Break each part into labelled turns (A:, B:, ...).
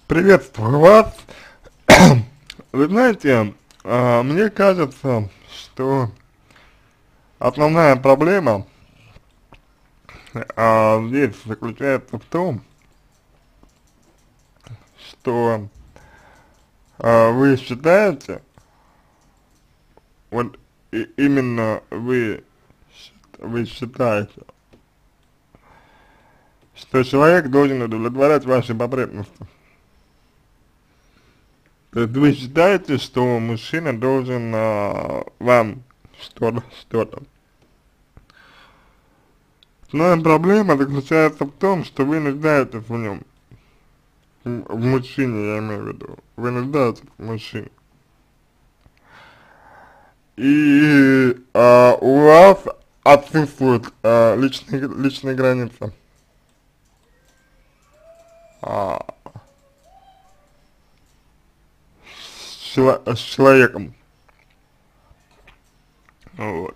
A: Приветствую вас. Вы знаете, мне кажется, что основная проблема здесь заключается в том, что вы считаете, вот именно вы считаете, что человек должен удовлетворять ваши потребности. То есть вы считаете, что мужчина должен вам что-то. Но проблема заключается в том, что вы нуждаетесь в нем. В мужчине, я имею в виду. Вы нуждаетесь в мужчине. И у вас отсутствуют личные границы а, с человеком. Вот.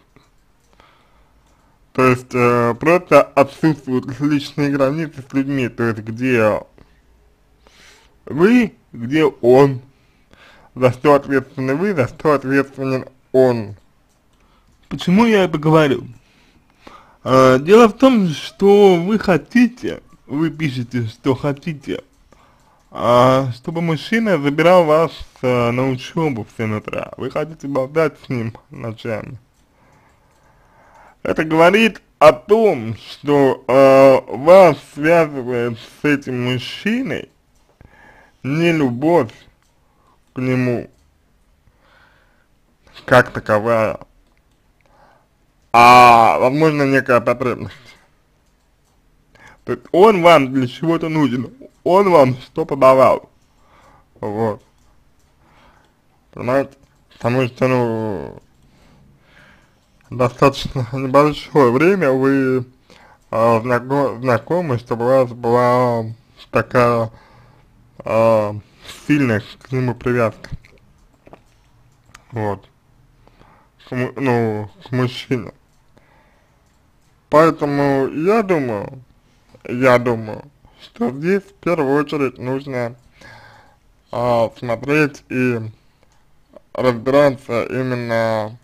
A: То есть просто отсутствуют личные границы с людьми, то есть где вы, где он, за что ответственны вы, за что ответственен он. Почему я это говорю? Дело в том, что вы хотите, вы пишете, что хотите, чтобы мужчина забирал вас на учебу в 7 утра. Вы хотите болтать с ним ночами. Это говорит о том, что вас связывает с этим мужчиной не любовь к нему как таковая, а возможно некая потребность. То есть он вам для чего-то нужен, он вам что-то давал, вот, понимаете, потому что, ну, достаточно небольшое время вы знакомы, чтобы у вас была такая сильная к нему привязка, вот, к мужчине. Поэтому я думаю, что здесь в первую очередь нужно смотреть и разбираться именно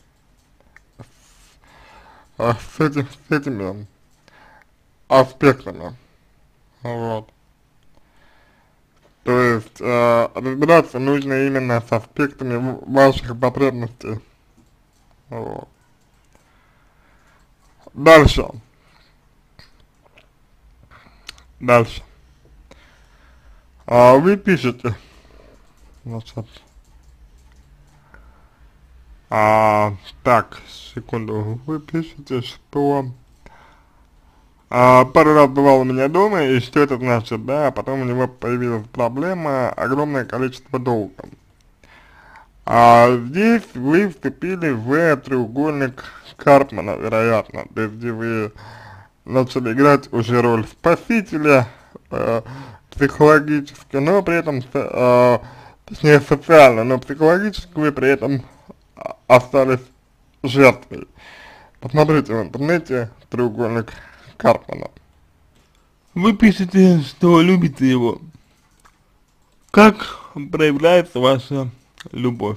A: с этими аспектами, вот. То есть разбираться нужно именно с аспектами ваших потребностей, вот. Дальше. Вы пишете, значит, так, секунду, вы пишете, что пару раз бывал у меня дома, и что это значит, да, а потом у него появилась проблема, огромное количество долга. Здесь вы вступили в треугольник Карпмана, вероятно, то есть где вы начали играть уже роль спасителя, психологически, но при этом, точнее социально, но психологически вы при этом остались жертвой. Посмотрите в интернете треугольник Карпмана. Вы пишете, что любите его. Как проявляется ваша любовь?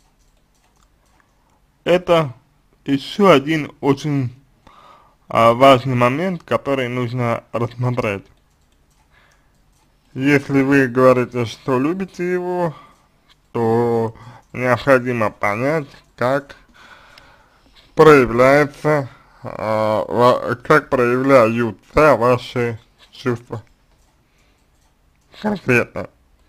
A: Это еще один очень важный момент, который нужно рассмотреть. Если вы говорите, что любите его, то необходимо понять, как проявляются ваши чувства конкретно.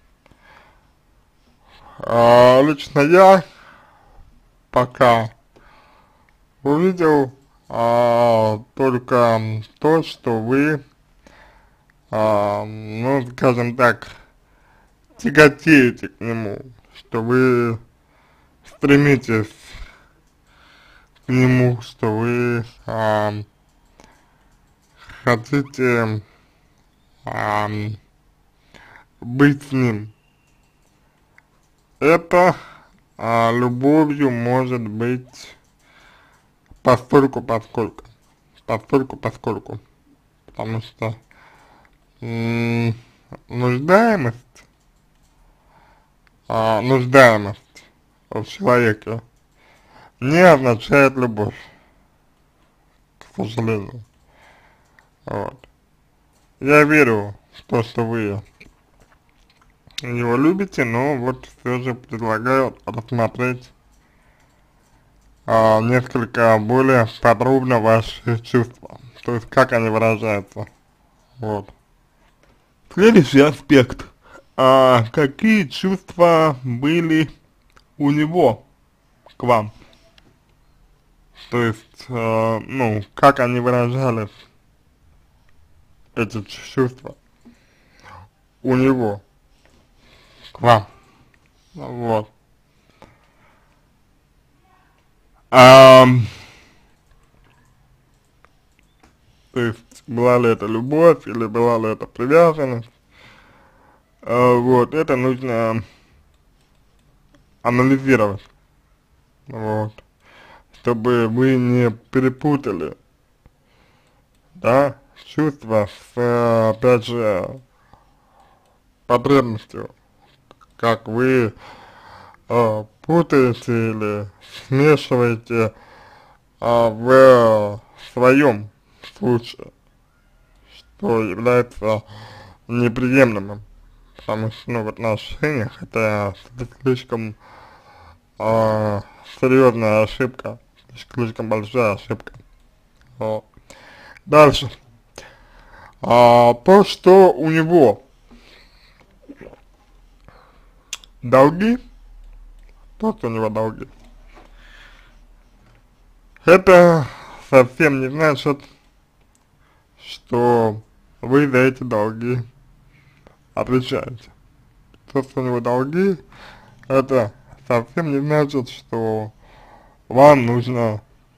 A: Лично я пока увидел только то, что вы, ну, скажем так, тяготеете к нему, что вы стремитесь к нему, что вы хотите быть с ним. Это любовью может быть поскольку, потому что нуждаемость нуждаемость в человеке не означает любовь, к сожалению. Вот. Я верю в то, что вы его любите, но вот все же предлагаю рассмотреть несколько более подробно ваши чувства, то есть как они выражаются. Вот. Следующий аспект. Какие чувства были у него к вам? То есть, ну, как они выражались, эти чувства, у него к вам? Вот. То есть, была ли это любовь или была ли это привязанность? Вот, это нужно анализировать, вот, чтобы вы не перепутали, да, чувства с, опять же, потребностью, как вы путаете или смешиваете в своем случае, что является неприемлемым, потому что, ну, в отношениях это слишком серьезная ошибка, слишком большая ошибка. Вот. Дальше. То, что у него долги, то, что у него долги, это совсем не значит, что вы за эти долги отвечаете. То, что у него долги, это совсем не значит, что вам нужно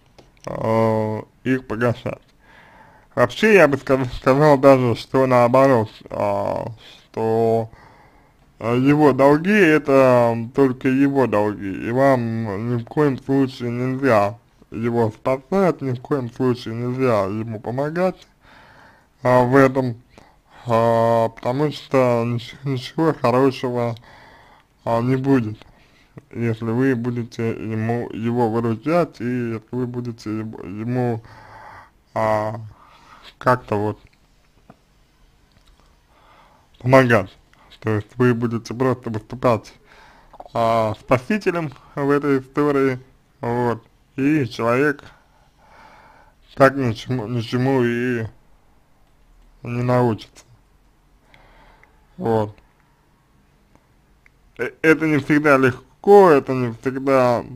A: их погашать. Вообще, я бы сказал даже, что наоборот, что его долги это только его долги, и вам ни в коем случае нельзя его спасать, ни в коем случае нельзя ему помогать в этом, потому что ничего хорошего не будет, если вы будете его выручать и если вы будете ему как-то вот помогать. То есть вы будете просто выступать спасителем в этой истории, вот, и человек так ничему и не научится. Вот. Это не всегда легко, это не всегда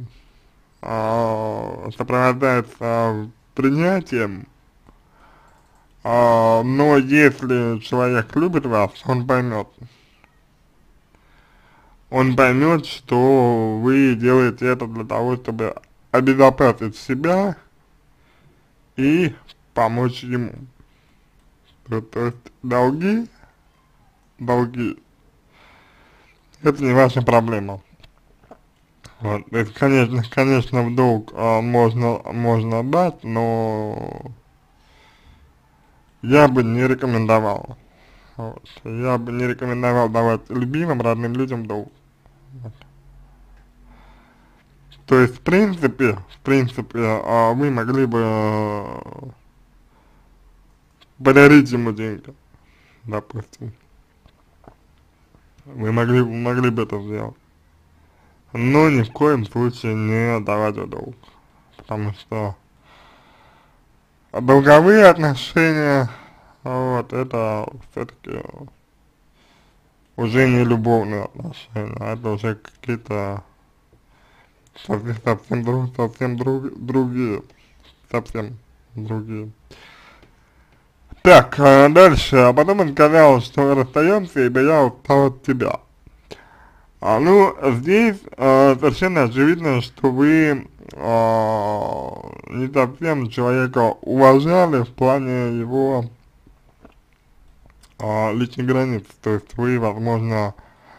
A: сопровождается принятием, но если человек любит вас, он поймет, что вы делаете это для того, чтобы обезопасить себя и помочь ему. То есть долги, это не ваша проблема. Вот, то есть, конечно, в долг можно дать, но я бы не рекомендовал. Вот, я бы не рекомендовал давать любимым, родным людям долг. Вот. То есть, в принципе, вы могли бы подарить ему деньги, допустим. Вы могли бы это сделать. Но ни в коем случае не давать в долг. Потому что долговые отношения, вот, это все-таки уже не любовные отношения, а это уже какие-то совсем другие. Так, дальше, потом он сказал, что расстаемся, ибо я устал от тебя. Ну, здесь совершенно очевидно, что вы не совсем человека уважали в плане его личных границ, то есть вы, возможно,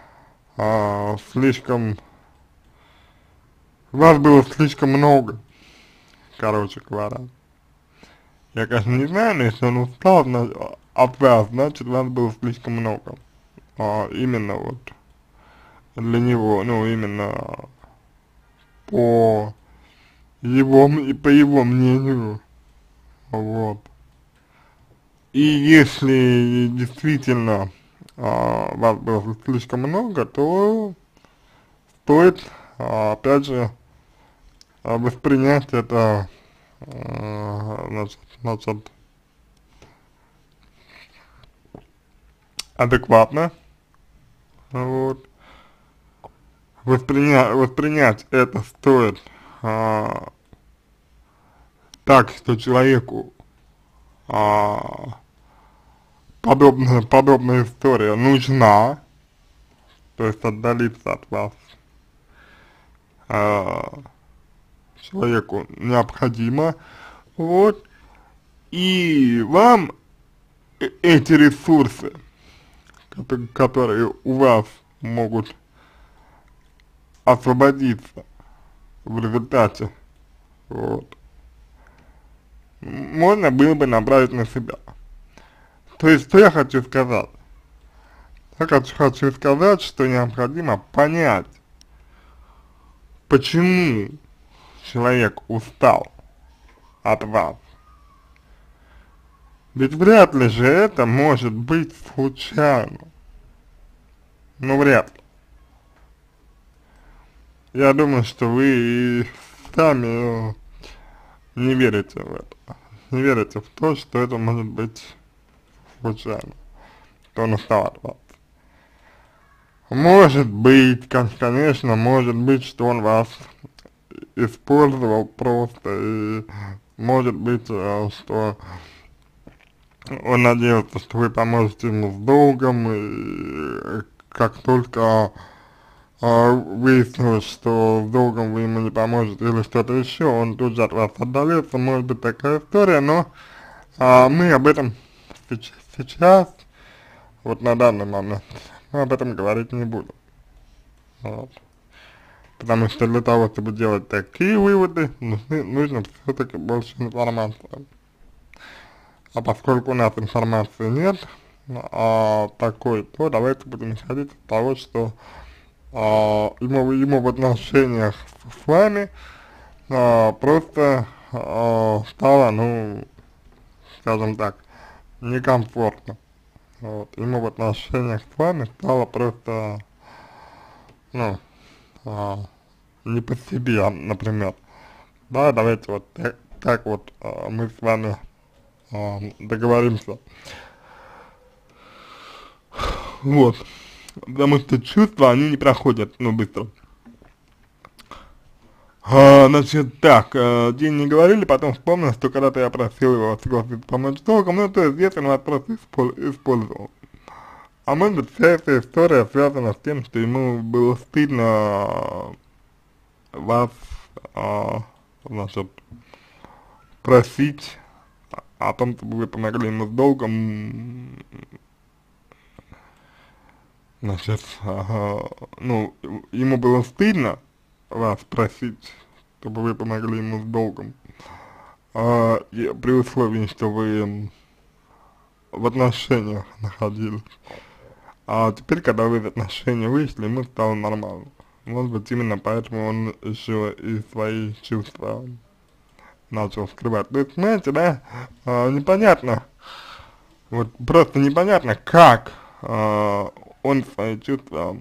A: вас было слишком много, короче говоря. Я, конечно, не знаю, но если он устал от вас, значит, вас было слишком много. Именно вот для него, ну, именно по его мнению, вот. И если действительно вас было слишком много, то стоит, опять же, воспринять это, значит, адекватно, вот. Воспринять это стоит так, что человеку подобная история нужна, то есть отдалиться от вас человеку необходимо, вот, и вам эти ресурсы, которые у вас могут освободиться в результате, вот, можно было бы направить на себя. То есть, что я хочу сказать? Я хочу сказать, что необходимо понять, почему человек устал от вас. Ведь вряд ли же это может быть случайно. Ну, вряд ли. Я думаю, что вы и сами не верите в это. Не верите в то, что это может быть случайно. Что он устал от вас. Может быть, конечно, может быть, что он вас использовал просто, и может быть, что он надеялся, что вы поможете ему с долгом, и как только выяснилось, что с долгом вы ему не поможете или что-то еще, он тут же от вас отдалился, может быть такая история, но мы об этом сейчас, вот на данный момент, мы об этом говорить не будем. Вот. Потому что для того, чтобы делать такие выводы, нужно все-таки больше информации. А поскольку у нас информации нет такой, то давайте будем исходить от того, что ему в отношениях с вами просто стало, ну, скажем так, некомфортно. Вот. Ему в отношениях с вами стало просто, ну, не по себе, например. Да, давайте вот так вот мы с вами договоримся. Вот. Потому что чувства, они не проходят, ну, быстро. Значит, так, день не говорили, потом вспомнил, что когда-то я просил его согласиться помочь долгом, ну, то есть, если он вас просто использовал. А может быть, вся эта история связана с тем, что ему было стыдно вас, значит, просить о том, чтобы вы помогли ему с долгом, значит, ну, ему было стыдно вас просить, чтобы вы помогли ему с долгом, при условии, что вы в отношениях находились. А теперь, когда вы из отношений вышли, ему стало нормально. Может быть, именно поэтому он еще и свои чувства начал скрывать. То есть, знаете, да, непонятно, вот просто непонятно, как он свои чувства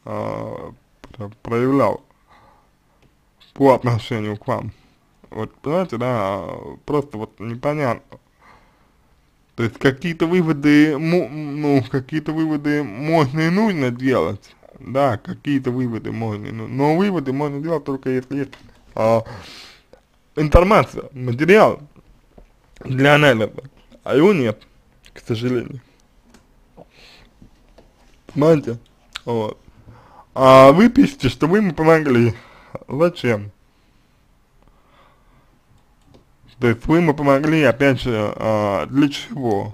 A: проявлял по отношению к вам. Вот, понимаете, да, просто вот непонятно. То есть какие-то выводы, ну, какие-то выводы можно и нужно делать, да, какие-то выводы можно и нужно, но выводы можно делать только если есть информация, материал для анализа, а его нет, к сожалению. Понимаете? Вот. А вы пишете, что вы ему помогли. Зачем? То есть вы ему помогли, опять же, для чего?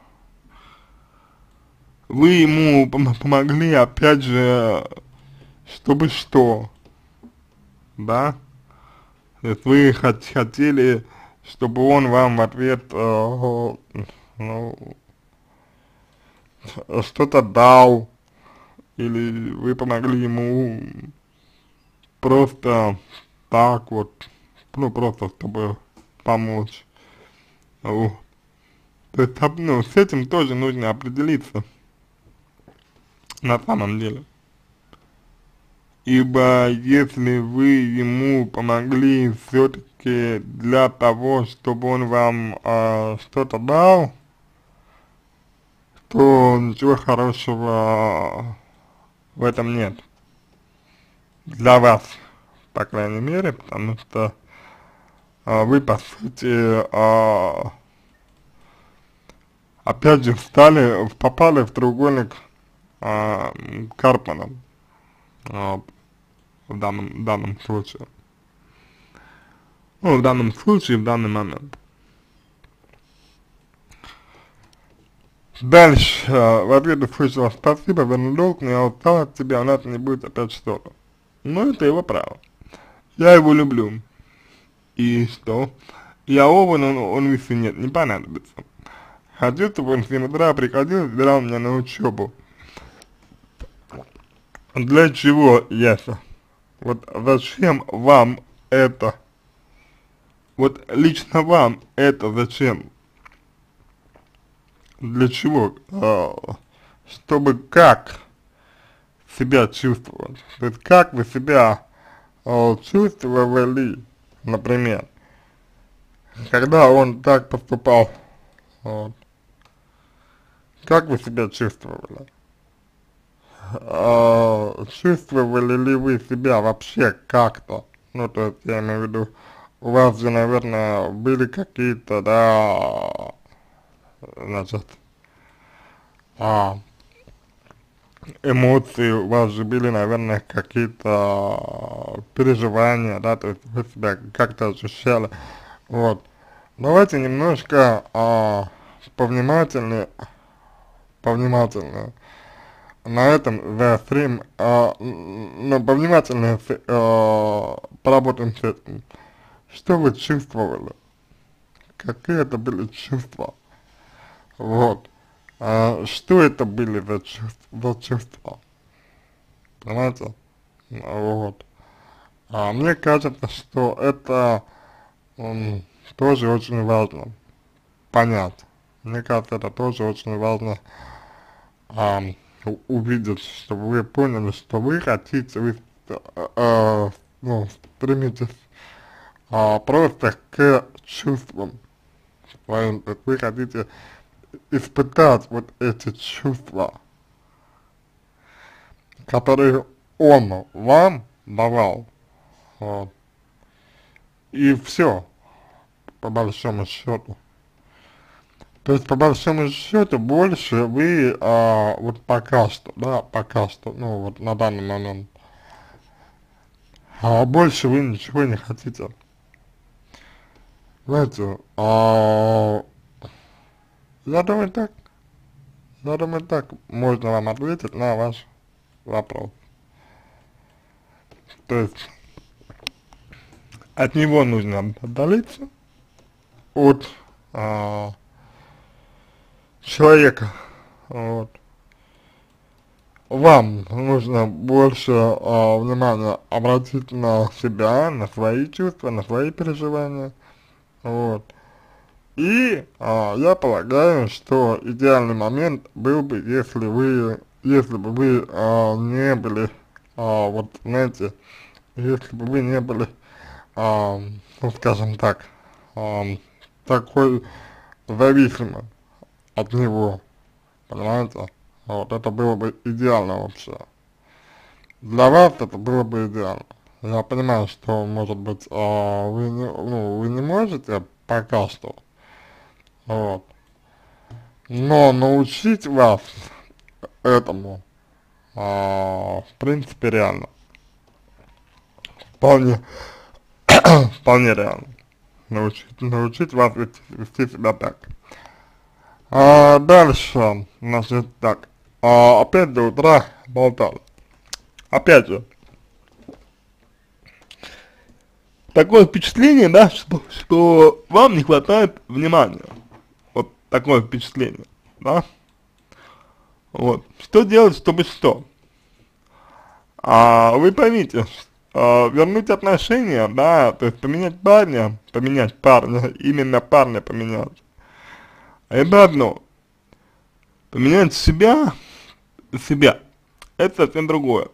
A: Вы ему помогли, опять же, чтобы что? Да? То есть вы хотели, чтобы он вам в ответ, ну, что-то дал, или вы помогли ему просто так вот, ну, просто чтобы помочь. Вот. То есть, ну, с этим тоже нужно определиться на самом деле. Ибо если вы ему помогли все-таки для того, чтобы он вам что-то дал, то ничего хорошего в этом нет. Для вас, по крайней мере, потому что вы, по сути, опять же, попали в треугольник Карпмана, в данном случае. Ну, в данном случае, в данный момент. Дальше, в ответ услышала: спасибо, верну долг, но я устал от тебя, у нас не будет опять что-то. Ну, это его право. Я его люблю. И что? Я овен, он весы нет, не понадобится. Хочу, чтобы он в 7 утра приходил и забирал меня на учебу. Для чего, Яся? Вот зачем вам это? Вот лично вам это зачем? Для чего? Чтобы как себя чувствовать? То есть как вы себя чувствовали, например, когда он так поступал? Вот. Как вы себя чувствовали? Чувствовали ли вы себя вообще как-то? Ну, то есть, я имею в виду, у вас же, наверное, были какие-то, да, значит, эмоции, у вас же были, наверное, какие-то переживания, да, то есть вы себя как-то ощущали, вот. Давайте немножко повнимательнее на этом заострим, ну, повнимательнее поработаем с этим. Что вы чувствовали? Какие это были чувства? Вот. Что это были за чувства? Понимаете? Вот. Мне кажется, что это тоже очень важно понять. Мне кажется, это тоже очень важно увидеть, чтобы вы поняли, что вы хотите, вы ну, стремитесь просто к чувствам своим, то есть вы хотите испытать вот эти чувства, которые он вам давал, вот. И все, по большому счету. То есть, по большому счету, больше вы, вот пока что, ну, вот на данный момент, больше вы ничего не хотите. Знаете, я думаю так можно вам ответить на ваш вопрос. То есть, от него нужно отдалиться, от человека, вот. Вам нужно больше внимания обратить на себя, на свои чувства, на свои переживания, вот. И я полагаю, что идеальный момент был бы, если бы вы не были, вот знаете, если бы вы не были, ну скажем так, такой зависимый от него, понимаете? Вот это было бы идеально вообще. Для вас это было бы идеально. Я понимаю, что, может быть, вы не можете пока что, вот. Но научить вас этому, в принципе, реально. Вполне, вполне реально. Научить вас вести себя так. Дальше, значит, так. Опять до утра болтали. Опять же, такое впечатление, да, что вам не хватает внимания. Вот такое впечатление, да. Вот. Что делать, чтобы что? Вы поймите, вернуть отношения, да, то есть поменять парня, именно парня поменять, это одно. Поменять себя, это совсем другое.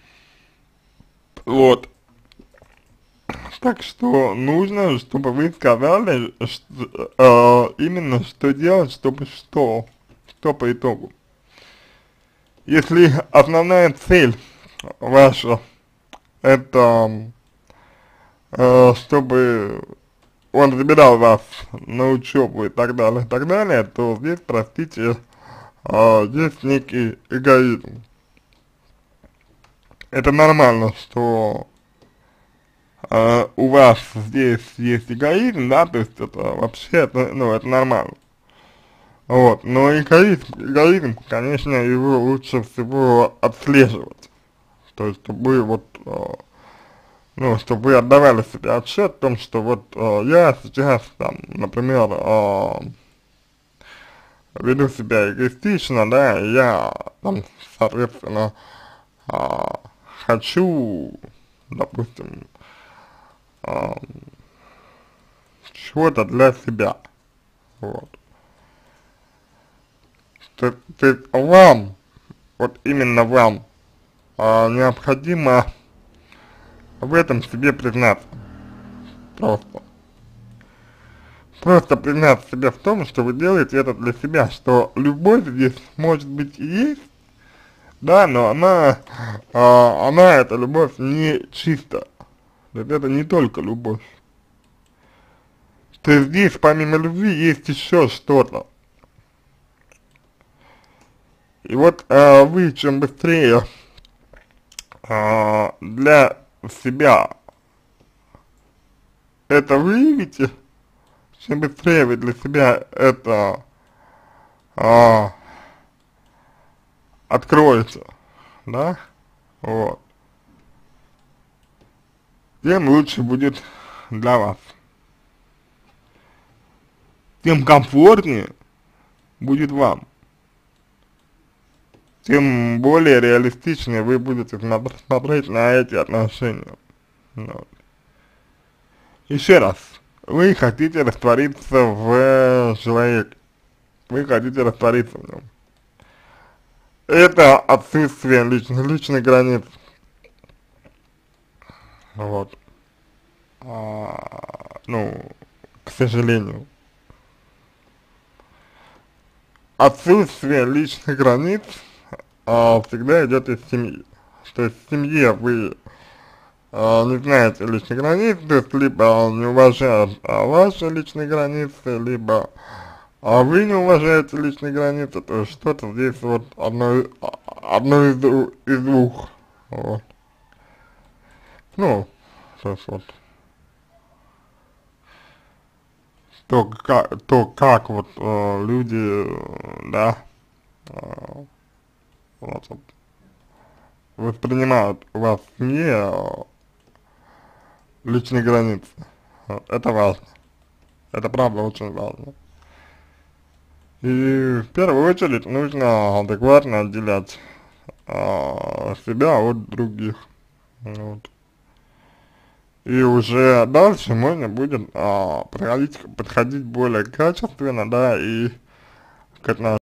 A: Вот. Так что нужно, чтобы вы сказали, именно что делать, чтобы что по итогу. Если основная цель ваша, это чтобы он забирал вас на учебу и так далее, то здесь, простите, есть некий эгоизм. Это нормально, что у вас здесь есть эгоизм, да, то есть это вообще, это нормально. Вот, но эгоизм, конечно, его лучше всего отслеживать. То есть, чтобы вы вот, чтобы вы отдавали себе отчет в том, что вот я сейчас там, например, веду себя эгоистично, да, и я там, соответственно, а, хочу, допустим, а, чего-то для себя, вот. То есть вам, вот именно вам, необходимо в этом себе признаться, просто. Просто признаться себе в том, что вы делаете это для себя, что любовь здесь может быть и есть, да, но она, эта любовь не чистая, то есть это не только любовь. То есть здесь помимо любви есть еще что-то. И вот вы чем быстрее для себя это выявите, чем быстрее вы для себя это а, откроете, да, вот, тем лучше будет для вас, тем комфортнее будет вам, тем более реалистичнее вы будете смотреть на эти отношения. Вот. Еще раз, вы хотите раствориться в человеке, вы хотите раствориться в нем. Это отсутствие личных границ, вот, к сожалению. Отсутствие личных границ всегда идет из семьи. То есть в семье вы не знаете личных границ, то есть либо не уважают ваши личные границы, либо вы не уважаете личные границы, то есть что-то здесь вот одно из двух. Вот. Ну, то есть вот то как вот люди, да, э, вот, воспринимают у вас в семье личные границы. Вот, это важно. Это правда очень важно. И в первую очередь нужно адекватно отделять себя от других. Вот. И уже дальше можно будет подходить более качественно, да, и к отношениям.